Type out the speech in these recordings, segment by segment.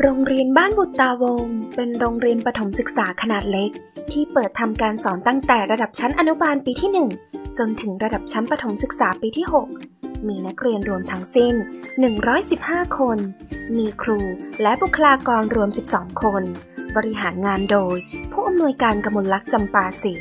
รงเรียนบ้านบุตรตาวงศ์เป็นโรงเรียนประถมศึกษาขนาดเล็กที่เปิดทำการสอนตั้งแต่ระดับชั้นอนุบาลปีที่ 1 จนถึงระดับชั้นประถมศึกษาปีที่ 6 มีนักเรียนรวมทั้งสิ้น 115 คน มีครูและบุคลากรรวม 12 คน บริหารงานโดยผู้อำนวยการกมลลักษณ์จำปาศรี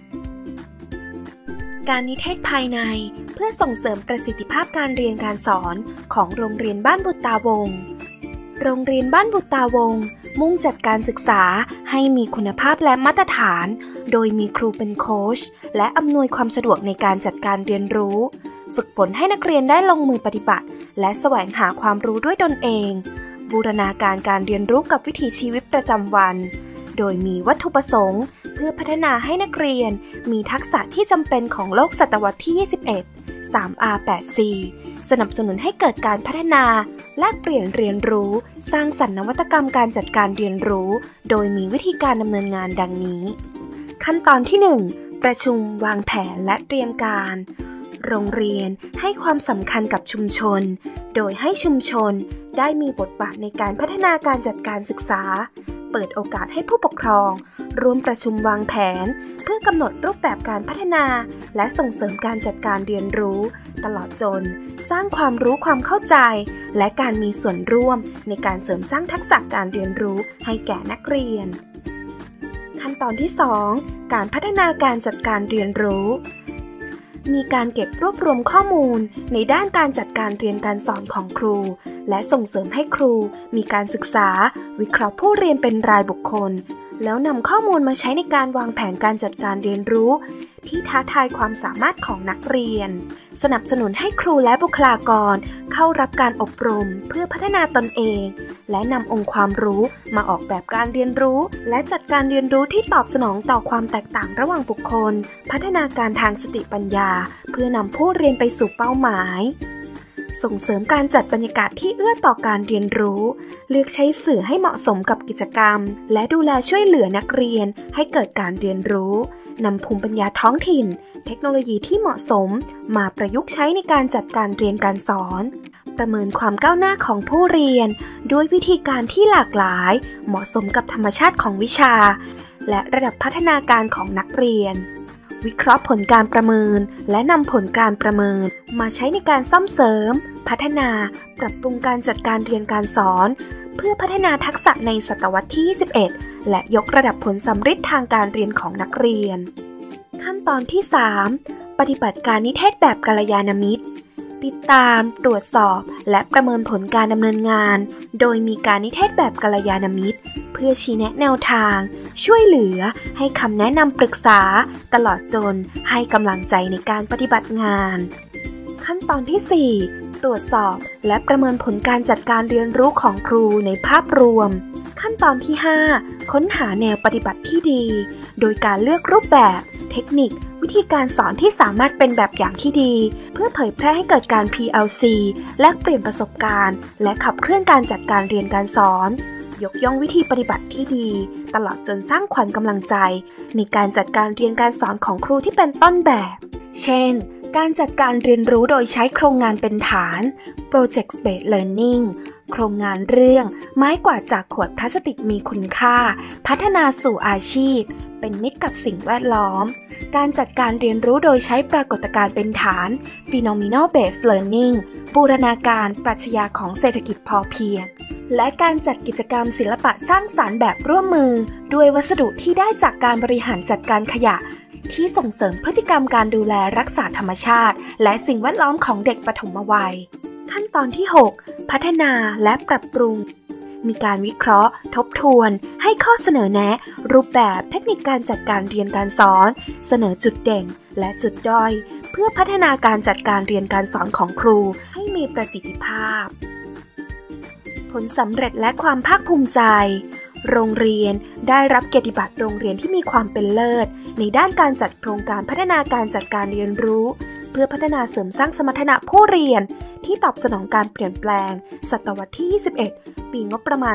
การนิเทศภายในเพื่อส่งเสริมประสิทธิภาพการเรียนการสอนของโรงเรียนบ้านบุตรตาวงศ์โรงเรียนบ้านบุตรตาวงศ์มุ่งจัดการศึกษาให้มีคุณภาพและมาตรฐานโดยมีครูเป็นโค้ชและอำนวยความสะดวกในการจัดการเรียนรู้ฝึกฝนให้นักเรียนได้ลงมือปฏิบัติและแสวงหาความรู้ด้วยตนเองบูรณาการการเรียนรู้กับวิถีชีวิตประจำวันโดยมีวัตถุประสงค์เพื่อพัฒนาให้นักเรียนมีทักษะที่จำเป็นของโลกศตวรรษที่ 21 3R8C สนับสนุนให้เกิดการพัฒนาแลกเปลี่ยนเรียนรู้สร้างสรรค์นวัตกรรมการจัดการเรียนรู้โดยมีวิธีการดำเนินงานดังนี้ขั้นตอนที่ 1 ประชุมวางแผนและเตรียมการโรงเรียนให้ความสำคัญกับชุมชนโดยให้ชุมชนได้มีบทบาทในการพัฒนาการจัดการศึกษาเปิดโอกาสให้ผู้ปกครองร่วมประชุมวางแผนเพื่อกำหนดรูปแบบการพัฒนาและส่งเสริมการจัดการเรียนรู้ตลอดจนสร้างความรู้ความเข้าใจและการมีส่วนร่วมในการเสริมสร้างทักษะการเรียนรู้ให้แก่นักเรียนขั้นตอนที่ 2 การพัฒนาการจัดการเรียนรู้มีการเก็บรวบรวมข้อมูลในด้านการจัดการเรียนการสอนของครูและส่งเสริมให้ครูมีการศึกษาวิเคราะห์ผู้เรียนเป็นรายบุคคลแล้วนำข้อมูลมาใช้ในการวางแผนการจัดการเรียนรู้ที่ท้าทายความสามารถของนักเรียนสนับสนุนให้ครูและบุคลากรเข้ารับการอบรมเพื่อพัฒนาตนเองและนำองค์ความรู้มาออกแบบการเรียนรู้และจัดการเรียนรู้ที่ตอบสนองต่อความแตกต่างระหว่างบุคคลพัฒนาการทางสติปัญญาเพื่อนำผู้เรียนไปสู่เป้าหมายส่งเสริมการจัดบรรยากาศที่เอื้อต่อการเรียนรู้เลือกใช้สื่อให้เหมาะสมกับกิจกรรมและดูแลช่วยเหลือนักเรียนให้เกิดการเรียนรู้นำภูมิปัญญาท้องถิ่นเทคโนโลยีที่เหมาะสมมาประยุกต์ใช้ในการจัดการเรียนการสอนประเมินความก้าวหน้าของผู้เรียนด้วยวิธีการที่หลากหลายเหมาะสมกับธรรมชาติของวิชาและระดับพัฒนาการของนักเรียนวิเคราะห์ผลการประเมินและนำผลการประเมินมาใช้ในการซ่อมเสริมพัฒนาปรับปรุงการจัดการเรียนการสอนเพื่อพัฒนาทักษะในศตวรรษที่ 21 และยกระดับผลสำฤทธิ์ทางการเรียนของนักเรียนขั้นตอนที่ 3 ปฏิบัติการนิเทศแบบกัลยาณมิตรติดตามตรวจสอบและประเมินผลการดำเนินงานโดยมีการนิเทศแบบกัลยาณมิตรเพื่อชี้แนะแนวทางช่วยเหลือให้คำแนะนำปรึกษาตลอดจนให้กำลังใจในการปฏิบัติงานขั้นตอนที่ 4 ตรวจสอบและประเมินผลการจัดการเรียนรู้ของครูในภาพรวมขั้นตอนที่ 5 ค้นหาแนวปฏิบัติที่ดีโดยการเลือกรูปแบบเทคนิควิธีการสอนที่สามารถเป็นแบบอย่างที่ดีเพื่อเผยแพร่ให้เกิดการ PLC แลกเปลี่ยนประสบการณ์และขับเคลื่อนการจัดการเรียนการสอนยกย่องวิธีปฏิบัติที่ดีตลอดจนสร้างขวัญกำลังใจในการจัดการเรียนการสอนของครูที่เป็นต้นแบบเช่นการจัดการเรียนรู้โดยใช้โครงงานเป็นฐาน Project Based Learning โครงงานเรื่องไม้กวาดจากขวดพลาสติกมีคุณค่าพัฒนาสู่อาชีพเป็นมิตรกับสิ่งแวดล้อมการจัดการเรียนรู้โดยใช้ปรากฏการณ์เป็นฐาน Phenomenal Based Learning บูรณาการปรัชญาของเศรษฐกิจพอเพียงและการจัดกิจกรรมศิลปะสร้างสรรค์แบบร่วมมือด้วยวัสดุที่ได้จากการบริหารจัดการขยะที่ส่งเสริมพฤติกรรมการดูแลรักษาธรรมชาติและสิ่งแวดล้อมของเด็กปฐมวัยขั้นตอนที่ 6 พัฒนาและปรับปรุงมีการวิเคราะห์ทบทวนให้ข้อเสนอแนะรูปแบบเทคนิคการจัดการเรียนการสอนเสนอจุดเด่นและจุดด้อยเพื่อพัฒนาการจัดการเรียนการสอนของครูให้มีประสิทธิภาพผลสำเร็จและความภาคภูมิใจโรงเรียนได้รับเกียรติบัตรโรงเรียนที่มีความเป็นเลิศในด้านการจัดโครงการพัฒนาการจัดการเรียนรู้เพื่อพัฒนาเสริมสร้างสมรรถนะผู้เรียนที่ตอบสนองการเปลี่ยนแปลงศตวรรษที่ 21 ปีงบประมาณ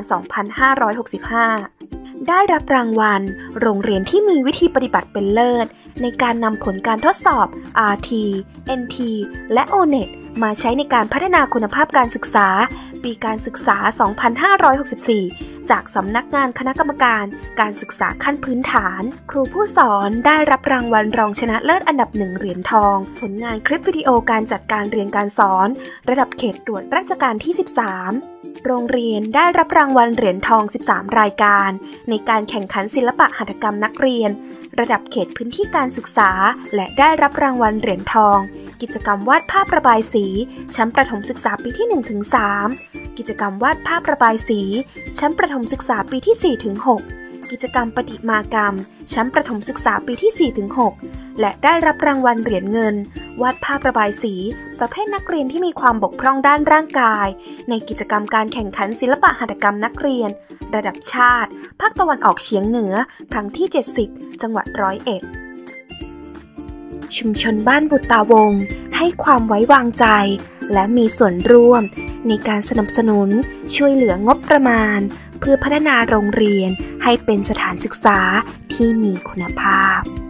2565 ได้รับรางวัลโรงเรียนที่มีวิธีปฏิบัติเป็นเลิศในการนำผลการทดสอบ RT NT และ ONET มาใช้ในการพัฒนาคุณภาพการศึกษาปีการศึกษา 2564 จากสำนักงานคณะกรรมการการศึกษาขั้นพื้นฐานครูผู้สอนได้รับรางวัลรองชนะเลิศอันดับ 1 เหรียญทองผลงานคลิปวิดีโอการจัดการเรียนการสอนระดับเขตตรวจราชการที่ 13 โรงเรียนได้รับรางวัลเหรียญทอง 13 รายการในการแข่งขันศิลปะหัตถกรรมนักเรียนระดับเขตพื้นที่การศึกษาและได้รับรางวัลเหรียญทองกิจกรรมวาดภาพระบายสีชั้นประถมศึกษาปีที่ 1-3 กิจกรรมวาดภาพระบายสีชั้นประถมศึกษาปีที่ 4-6 กิจกรรมประติมากรรมชั้นประถมศึกษาปีที่ 4-6 และได้รับรางวัลเหรียญเงินวาดภาพระบายสีประเภทนักเรียนที่มีความบกพร่องด้านร่างกายในกิจกรรมการแข่งขันศิลปะหัตถกรรมนักเรียนระดับชาติภาคตะวันออกเฉียงเหนือครั้งที่ 70 จังหวัด101ชุมชนบ้านบุตรตาวงศ์ให้ความไว้วางใจและมีส่วนร่วมในการสนับสนุนช่วยเหลืองบประมาณเพื่อพัฒนาโรงเรียนให้เป็นสถานศึกษาที่มีคุณภาพ